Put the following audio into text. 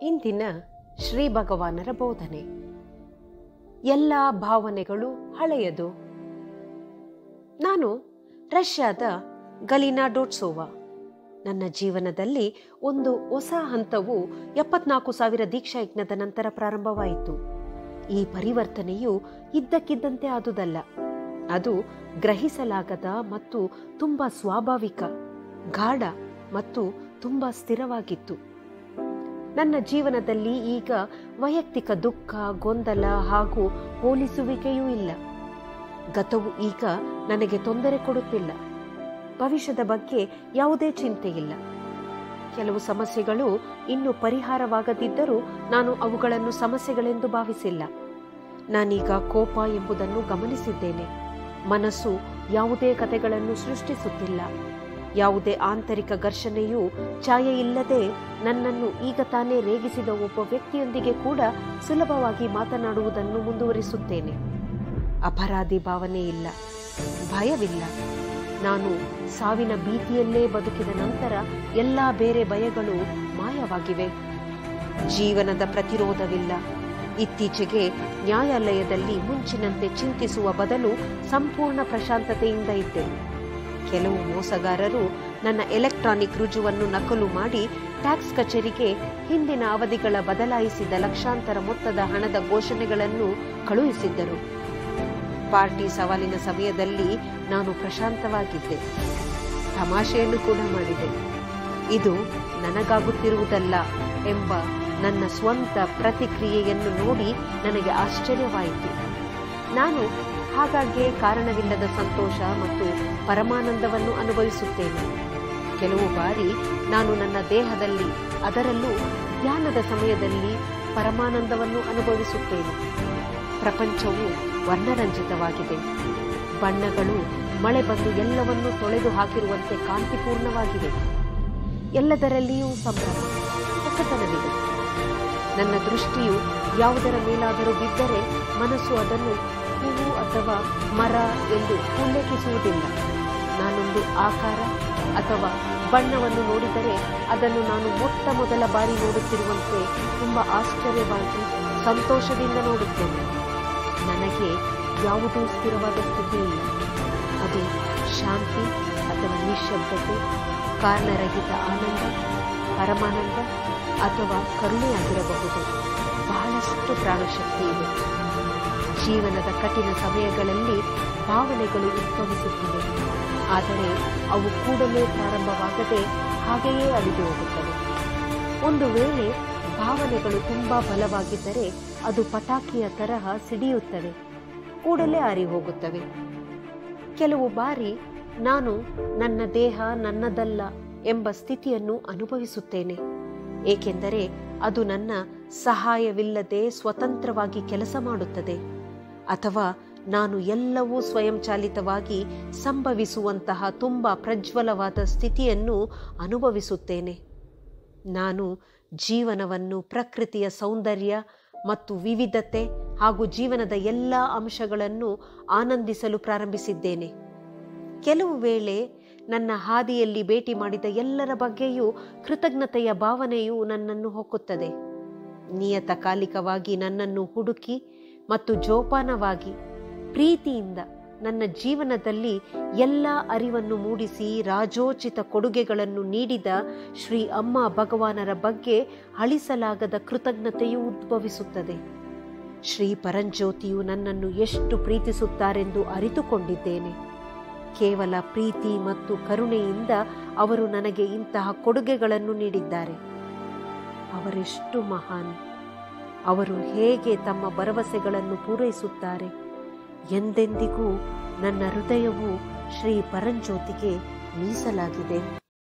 ಇಂದಿನ ಶ್ರೀ ಭಗವಾನರ ಬೋಧನೆ. ಎಲ್ಲ ಭಾವನೆಗಳು ಹಳೆಯದು. ನಾನು ರಷ್ಯಾದ ಗಲಿನಾ ಡೋಟ್ಸೋವಾ. ನನ್ನ ಜೀವನದಲ್ಲಿ ಒಂದು ಹೊಸ ಹಂತವು 74,000 ದೀಕ್ಷಾಯಜ್ಞದ ನಂತರ ಪ್ರಾರಂಭವಾಯಿತು. ಈ ಪರಿವರ್ತನೆಯು ಇದ್ದಕ್ಕಿದ್ದಂತೆ ಆದುದಲ್ಲ. ಅದು ಗ್ರಹಿಸಲಾಗದ ಮತ್ತು ತುಂಬ ಸ್ವಾಭಾವಿಕ, ಗಾಢ ಮತ್ತು ತುಂಬ ಸ್ಥಿರವಾಗಿತ್ತು. ನನ್ನ ಜೀವನದಲ್ಲಿ ಈಗ ವೈಯಕ್ತಿಕ ದುಃಖ, ಗೊಂದಲ ಹಾಗೂ ಹೋಲಿಸುವಿಕೆಯೂ ಇಲ್ಲ. ಗತವು ಈಗ ನನಗೆ ತೊಂದರೆ ಕೊಡುತ್ತಿಲ್ಲ. ಭವಿಷ್ಯದ ಬಗ್ಗೆ ಯಾವುದೇ ಚಿಂತೆ ಇಲ್ಲ. ಕೆಲವು ಸಮಸ್ಯೆಗಳು ಇನ್ನೂ ಪರಿಹಾರವಾಗದಿದ್ದರೂ ನಾನು ಅವುಗಳನ್ನು ಸಮಸ್ಯೆಗಳೆಂದು ಭಾವಿಸಿಲ್ಲ. ನಾನೀಗ ಕೋಪ ಎಂಬುದನ್ನು ಗಮನಿಸಿದ್ದೇನೆ. ಮನಸ್ಸು ಯಾವುದೇ ಕಥೆಗಳನ್ನು ಸೃಷ್ಟಿಸುತ್ತಿಲ್ಲ. ಯಾವುದೇ ಆಂತರಿಕ ಘರ್ಷಣೆಯೂ ಛಾಯೆ ಇಲ್ಲದೆ ನನ್ನನ್ನು ಈಗ ತಾನೇ ರೇಗಿಸಿದ ಒಬ್ಬ ವ್ಯಕ್ತಿಯೊಂದಿಗೆ ಕೂಡ ಸುಲಭವಾಗಿ ಮಾತನಾಡುವುದನ್ನು ಮುಂದುವರಿಸುತ್ತೇನೆ. ಅಪರಾಧಿ ಭಾವನೆ ಇಲ್ಲ, ಭಯವಿಲ್ಲ. ನಾನು ಸಾವಿನ ಭೀತಿಯಲ್ಲೇ ಬದುಕಿದ ನಂತರ ಎಲ್ಲ ಬೇರೆ ಭಯಗಳು ಮಾಯವಾಗಿವೆ. ಜೀವನದ ಪ್ರತಿರೋಧವಿಲ್ಲ. ಇತ್ತೀಚೆಗೆ ನ್ಯಾಯಾಲಯದಲ್ಲಿ ಮುಂಚಿನಂತೆ ಚಿಂತಿಸುವ ಬದಲು ಸಂಪೂರ್ಣ ಪ್ರಶಾಂತತೆಯಿಂದ ಇದ್ದೆ. ಕೆಲವು ಮೋಸಗಾರರು ನನ್ನ ಎಲೆಕ್ಟ್ರಾನಿಕ್ ರುಜುವನ್ನು ನಕಲು ಮಾಡಿ ಟ್ಯಾಕ್ಸ್ ಕಚೇರಿಗೆ ಹಿಂದಿನ ಅವಧಿಗಳ ಬದಲಾಯಿಸಿದ ಲಕ್ಷಾಂತರ ಮೊತ್ತದ ಹಣದ ಘೋಷಣೆಗಳನ್ನು ಕಳುಹಿಸಿದ್ದರು. ಪಾರ್ಟಿ ಸವಾಲಿನ ಸಮಯದಲ್ಲಿ ನಾನು ಪ್ರಶಾಂತವಾಗಿದ್ದೆ. ತಮಾಷೆಯನ್ನು ಕೂಡ ಮಾಡಿದೆ. ಇದು ನನಗಾಗುತ್ತಿರುವುದಲ್ಲ ಎಂಬ ನನ್ನ ಸ್ವಂತ ಪ್ರತಿಕ್ರಿಯೆಯನ್ನು ನೋಡಿ ನನಗೆ ಆಶ್ಚರ್ಯವಾಯಿತು. ನಾನು ಹಾಗಾಗಿ ಕಾರಣವಿಲ್ಲದ ಸಂತೋಷ ಮತ್ತು ಪರಮಾನಂದವನ್ನು ಅನುಭವಿಸುತ್ತೇನೆ. ಕೆಲವು ಬಾರಿ ನಾನು ನನ್ನ ದೇಹದಲ್ಲಿ, ಅದರಲ್ಲೂ ಧ್ಯಾನದ ಸಮಯದಲ್ಲಿ ಪರಮಾನಂದವನ್ನು ಅನುಭವಿಸುತ್ತೇನೆ. ಪ್ರಪಂಚವು ವರ್ಣರಂಜಿತವಾಗಿದೆ. ಬಣ್ಣಗಳು ಮಳೆ ಬಂದು ಎಲ್ಲವನ್ನೂ ತೊಳೆದು ಹಾಕಿರುವಂತೆ ಕಾಂತಿಪೂರ್ಣವಾಗಿವೆ. ಎಲ್ಲದರಲ್ಲಿಯೂ ಸಂಭ್ರಮ, ಹೊಸತನವಿದೆ. ನನ್ನ ದೃಷ್ಟಿಯು ಯಾವುದರ ಮೇಲಾದರೂ ಬಿದ್ದರೆ ಮನಸ್ಸು ಅದನ್ನು ಹೂವು ಅಥವಾ ಮರ ಎಂದು ಉಲ್ಲೇಖಿಸುವುದಿಲ್ಲ. ನಾನೊಂದು ಆಕಾರ ಅಥವಾ ಬಣ್ಣವನ್ನು ನೋಡಿದರೆ ಅದನ್ನು ನಾನು ಮೊಟ್ಟ ಮೊದಲ ಬಾರಿ ನೋಡುತ್ತಿರುವಂತೆ ತುಂಬ ಆಶ್ಚರ್ಯವಾಗಿ ಸಂತೋಷದಿಂದ ನೋಡುತ್ತೇನೆ. ನನಗೆ ಯಾವುದೂ ಸ್ಥಿರವಾದ ಸ್ಥಿತಿ ಇಲ್ಲ. ಅದು ಶಾಂತಿ ಅಥವಾ ನಿಶ್ಶಬ್ದತೆ, ಕಾರಣರಹಿತ ಆನಂದ, ಪರಮಾನಂದ ಅಥವಾ ಕರುಣೆಯಾಗಿರಬಹುದು. ಬಹಳಷ್ಟು ಪ್ರಾಣಶಕ್ತಿ ಇದೆ. ಜೀವನದ ಕಠಿಣ ಸಮಯಗಳಲ್ಲಿ ಭಾವನೆಗಳು ಉದ್ಭವಿಸುತ್ತವೆ, ಆದರೆ ಅವು ಕೂಡಲೇ ಪ್ರಾರಂಭವಾಗದೆ ಹಾಗೆಯೇ ಅಳಿದು ಹೋಗುತ್ತವೆ. ಒಂದು ವೇಳೆ ಭಾವನೆಗಳು ತುಂಬಾ ಬಲವಾಗಿದ್ದರೆ ಅದು ಪಟಾಕಿಯ ತರಹ ಸಿಡಿಯುತ್ತವೆ, ಕೂಡಲೇ ಆರಿ ಹೋಗುತ್ತವೆ. ಕೆಲವು ಬಾರಿ ನಾನು ನನ್ನ ದೇಹ ನನ್ನದಲ್ಲ ಎಂಬ ಸ್ಥಿತಿಯನ್ನು ಅನುಭವಿಸುತ್ತೇನೆ, ಏಕೆಂದರೆ ಅದು ನನ್ನ ಸಹಾಯವಿಲ್ಲದೆ ಸ್ವತಂತ್ರವಾಗಿ ಕೆಲಸ ಮಾಡುತ್ತದೆ. ಅಥವಾ ನಾನು ಎಲ್ಲವೂ ಸ್ವಯಂಚಾಲಿತವಾಗಿ ಸಂಭವಿಸುವಂತಹ ತುಂಬ ಪ್ರಜ್ವಲವಾದ ಸ್ಥಿತಿಯನ್ನು ಅನುಭವಿಸುತ್ತೇನೆ. ನಾನು ಜೀವನವನ್ನು, ಪ್ರಕೃತಿಯ ಸೌಂದರ್ಯ ಮತ್ತು ವಿವಿಧತೆ ಹಾಗೂ ಜೀವನದ ಎಲ್ಲ ಅಂಶಗಳನ್ನು ಆನಂದಿಸಲು ಪ್ರಾರಂಭಿಸಿದ್ದೇನೆ. ಕೆಲವು ವೇಳೆ ನನ್ನ ಹಾದಿಯಲ್ಲಿ ಭೇಟಿ ಮಾಡಿದ ಎಲ್ಲರ ಬಗ್ಗೆಯೂ ಕೃತಜ್ಞತೆಯ ಭಾವನೆಯು ನನ್ನನ್ನು ಹೊಕ್ಕುತ್ತದೆ. ನಿಯತಕಾಲಿಕವಾಗಿ ನನ್ನನ್ನು ಹುಡುಕಿ ಮತ್ತು ಜೋಪಾನವಾಗಿ ಪ್ರೀತಿಯಿಂದ ನನ್ನ ಜೀವನದಲ್ಲಿ ಎಲ್ಲ ಅರಿವನ್ನು ಮೂಡಿಸಿ ರಾಜೋಚಿತ ಕೊಡುಗೆಗಳನ್ನು ನೀಡಿದ ಶ್ರೀ ಅಮ್ಮ ಭಗವಾನರ ಬಗ್ಗೆ ಅಳಿಸಲಾಗದ ಕೃತಜ್ಞತೆಯು ಉದ್ಭವಿಸುತ್ತದೆ. ಶ್ರೀ ಪರಂಜ್ಯೋತಿಯು ನನ್ನನ್ನು ಎಷ್ಟು ಪ್ರೀತಿಸುತ್ತಾರೆಂದು ಅರಿತುಕೊಂಡಿದ್ದೇನೆ. ಕೇವಲ ಪ್ರೀತಿ ಮತ್ತು ಕರುಣೆಯಿಂದ ಅವರು ನನಗೆ ಇಂತಹ ಕೊಡುಗೆಗಳನ್ನು ನೀಡಿದ್ದಾರೆ. ಅವರೆಷ್ಟು ಮಹಾನ್! ಅವರು ಹೇಗೆ ತಮ್ಮ ಭರವಸೆಗಳನ್ನು ಪೂರೈಸುತ್ತಾರೆ! ಎಂದೆಂದಿಗೂ ನನ್ನ ಹೃದಯವು ಶ್ರೀ ಪರಂಜ್ಯೋತಿಗೆ ಮೀಸಲಾಗಿದೆ.